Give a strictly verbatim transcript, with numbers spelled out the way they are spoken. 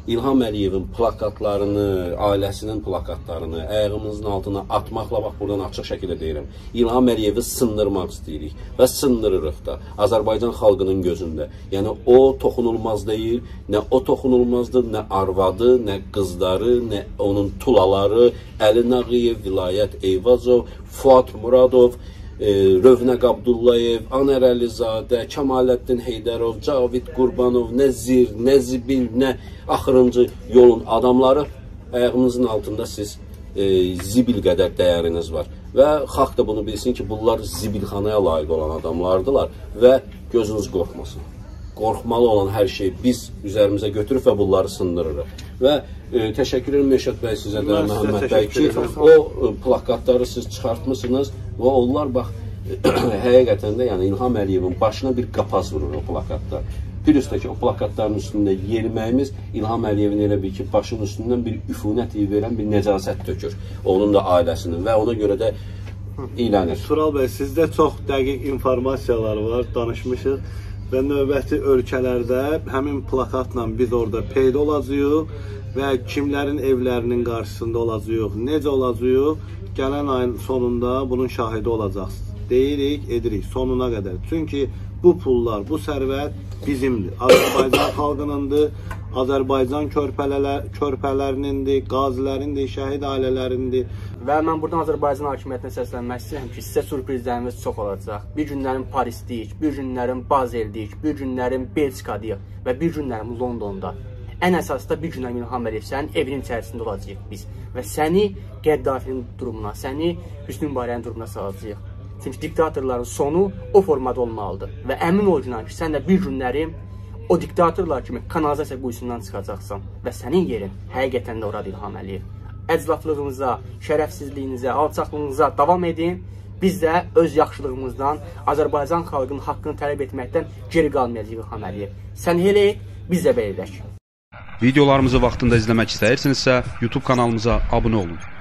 İlham Əliyevin plakatlarını, ailəsinin plakatlarını ayağımızın altına atmaqla, bax, buradan açıq şəkildə deyirəm, İlham Əliyevi sındırmaq istəyirik və sındırırıq da Azərbaycan xalqının gözündə. Yəni, o toxunulmaz deyil, nə o toxunulmazdır, nə arvadı, nə qızları, nə onun tulaları, Əli Nağıyev, Vilayət Eyvazov, Fuad Muradov, E, Rövnəq Abdullayev, Anar Əlizadə, Kəmaləddin Heydərov, Cavid Qurbanov, nə zir, nə zibil, nə axırıncı yolun adamları, ayağımızın altında siz e, zibil qədər dəyəriniz var. Və xalq da bunu bilsin ki, bunlar zibilxanaya layiq olan adamlardılar və gözünüz qorxmasın. Qorxmalı olan hər şeyi biz üzərimizə götürüb və bunları sındırırıq. Və e, təşəkkür edirəm Məşəd bəy sizə də, Məhəmməd bəy ki, o e, plakatları siz çıxartmışsınız və onlar, bax, həqiqətən də yəni, İlham Əliyevin başına bir qapaz vurur o plakatlar. Bir üstə ki, o plakatların üstündə yeriməyimiz İlham Əliyevin elə bir ki, başının üstündən bir üfunət iyi verən bir necasət tökür. Onun da ailəsinin və ona görə də iylənir. Tural bəy, sizdə çox dəqiq informasiyalar var, danışmışıq. Və növbəti ölkələrdə həmin plakatla biz orada peyda olacağıq və kimlərin evlərinin qarşısında olacağıq, necə olacağıq, gələn ayın sonunda bunun şahidi olacaqsınız. Deyirik, edirik sonuna qədər. Çünki bu pullar, bu sərvət bizimdir. Azərbaycan xalqınındır, Azərbaycan körpələrinindir, qazilərindir, şəhid ailələrindir. Və mən buradan Azərbaycan hakimiyyətinə səslənmək istəyirəm ki, sizə sürprizlərimiz çox olacaq. Bir günlərin Parisdəyik, bir günlərin Bazeldəyik, bir günlərin Belçikadayıq və bir günlərin Londonda. Ən əsası da bir günlərin İlham Əliyev sənin evinin içərisində olacaq biz. Və səni Qəddafinin durumuna, səni Hüsnü Mübarəkin durumuna salacaq. Çünki diktatorların sonu o formada olmalıdır. Və əmin ol ki, sən də bir günləri o diktatorlar kimi kanalizasiya quyusundan çıxacaqsan və sənin yerin həqiqətən də oradır İlham Əliyev. Əclaflığınıza, şərəfsizliyinizə, alçaqlığınıza davam edin. Biz də öz yaxşılığımızdan Azərbaycan xalqının haqqını tələb etməkdən geri qalmayacaq İlham Əliyev. Sən elə et, biz də belə edək. Videolarımızı vaxtında izləmək istəyirsinizsə, YouTube kanalımıza abunə olun.